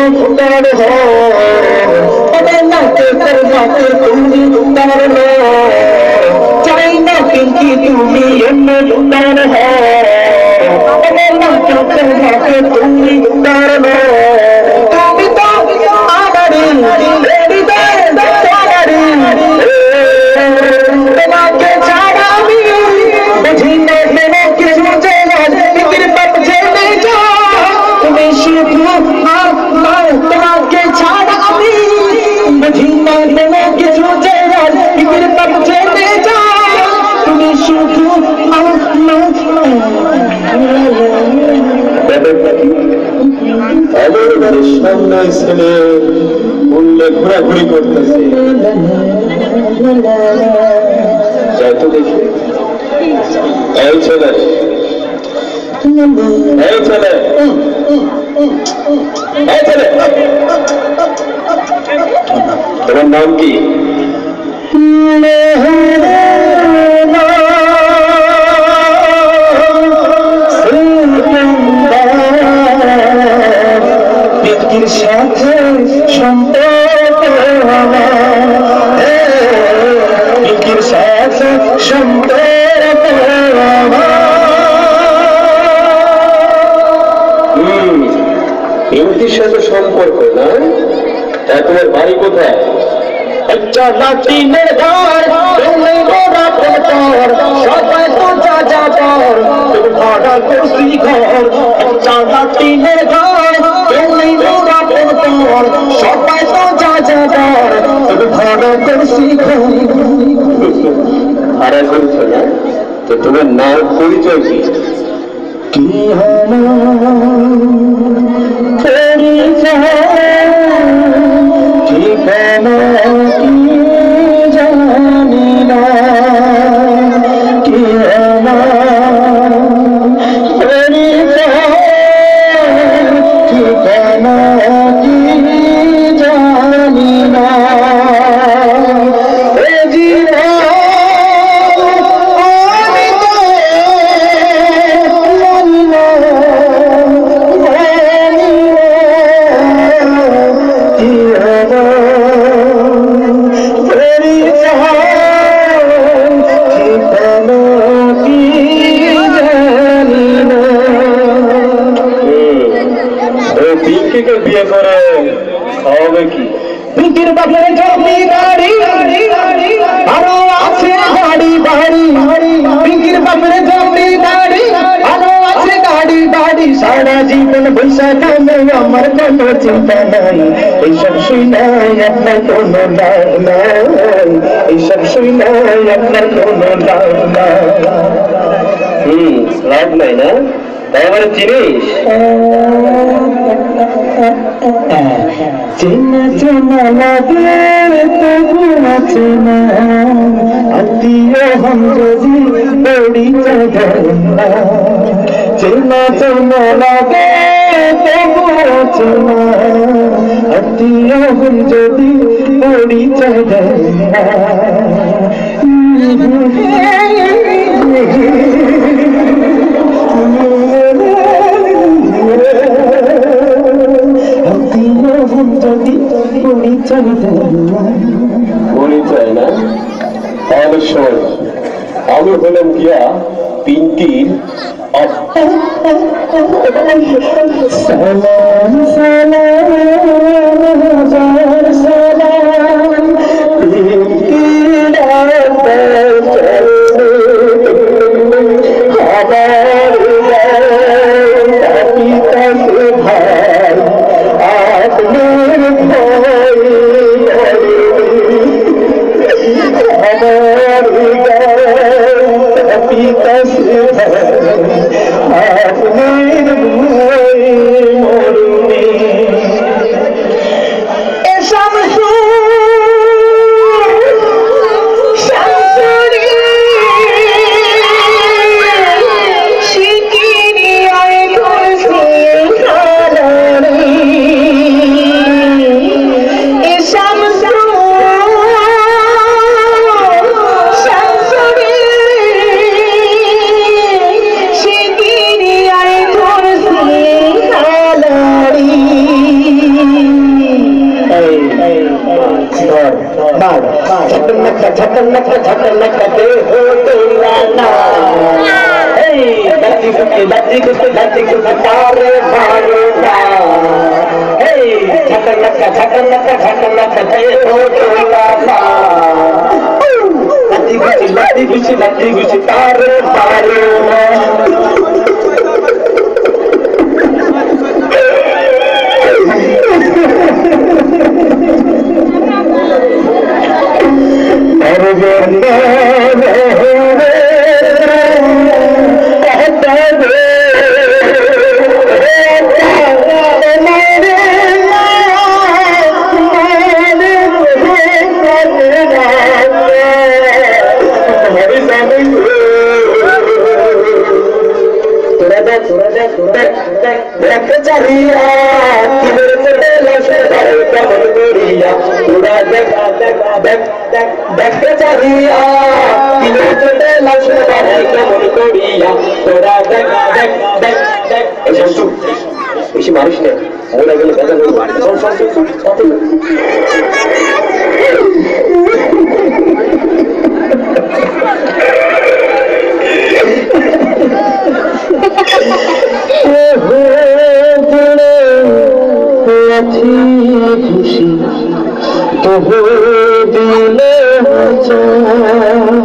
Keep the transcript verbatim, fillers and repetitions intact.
उतार हो अबे नाचे कर नाचे तुमी उतार लो चाइना पिंकी तुमी एन्ने उतार हो अबे नाचे कर नाचे तुमी उतार लो तुमी तो आमारी लेडी दे तारी তোমাকে ছাড়া আমি বুঝি না মেনে কিছু চেনা ইতির পাপ জেনে যা তুমি শুধু তোমাকে ছাড়া আমি বুঝি না মেনে কিছু চেনা ইতির পাপ জেনে যা তুমি শুধু আমার সামনে ছেলে উল্লে ঘোরাঘুরি করতেছে যাই তো দেখি এই ছেলে এই ছেলে এই ছেলে তোমার নাম কি পিঙ্কির সাথে সম্পর্ক পিঙ্কির সাথে সম্পর্ক হম পিঙ্কির সাথে সম্পর্ক না তা তোমার বাড়ি কোথায় একটা লাটিনের ঘর তুমি গোড়া পর সবাই তো যা যা পর তুমি ভাড়া করছি ঘর একটা লাটিনের ঘর তুমি গোড়া পর সবাই তো যা যা পর তুমি ভাড়া করছি ঘর ভাড়া করছো না তো তোমার নাম পরিচয় কি কি হলো পরিচয় ঠিকানা কি জানি না কি আমার পরিচয় ঠিকানা কি জানি না এ জীবন আমি তো জানি না বিয়ে করে হবে কি পিঙ্কির বাপের জমিদারি আরো আছে গাড়ি বাড়ি পিঙ্কির বাপের জমিদারি আরো আছে গাড়ি বাড়ি সারা জীবন বৈশা কামে আমার কোনো চিন্তা নাই এইসব শুই নাই আপনার কোনো লাভ নাই এইসব শুই নাই আপনার কোনো লাভ নাই হম লাভ নাই না তাই আমার চিনিস চেনা চেনা লাগে তবু চেনা আত্মীয় হম যদি পরিচয় না চেনা চেনা লাগে তবু চেনা আত্মীয় হম যদি পরিচয় না পরিচয় না তাহলে শোন আমি হলাম গিয়া পিঙ্কির সালাম সালাম সালাম পিঙ্কির झटनक झटनक दे हो दीवाना लती गुटी लती गुटी लती गुटी तारे मारूंगा झटनक झटनक झटनक दे हो दीवाना लती गुटी लती गुटी लती गुटी तारे मारूंगा বেশি মানুষ নেই মনে গেলে খুশি তো দিলে